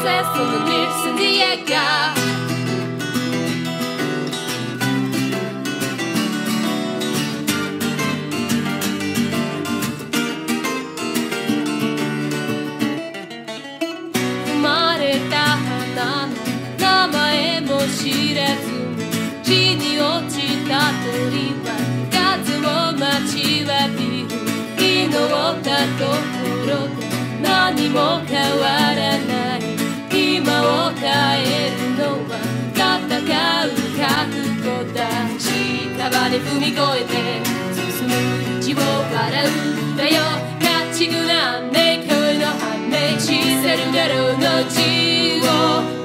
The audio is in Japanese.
sucesso unirsi niega.生まれた花の名前も知れず地に落ちた鳥は数を待ちわびる。祈ったところで何も変わらない。今を変えるのは戦う覚悟だ。屍踏み越えて進む道を笑うんだよ。勝ちぐらんで声の反面シセルゲルの血を